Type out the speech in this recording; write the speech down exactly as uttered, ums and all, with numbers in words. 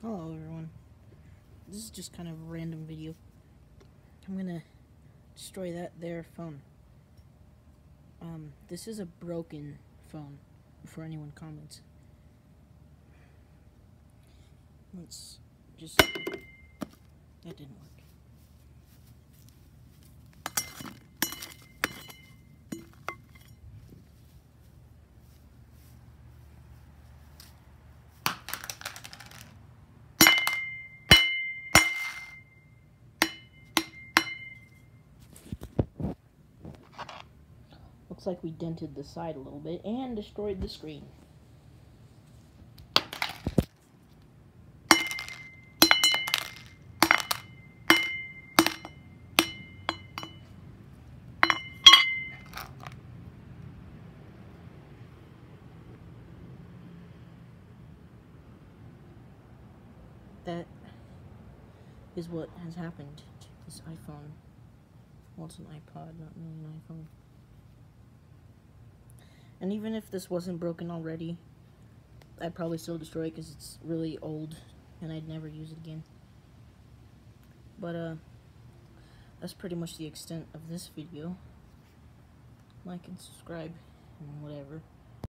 Hello everyone. This is just kind of a random video. I'm gonna destroy that there phone. Um, this is a broken phone, before anyone comments. Let's just... That didn't work. Looks like we dented the side a little bit and destroyed the screen. That is what has happened to this iPhone. Well, it's an iPod, not really an iPhone. And even if this wasn't broken already, I'd probably still destroy it because it's really old and I'd never use it again. But, uh, that's pretty much the extent of this video. Like and subscribe and whatever.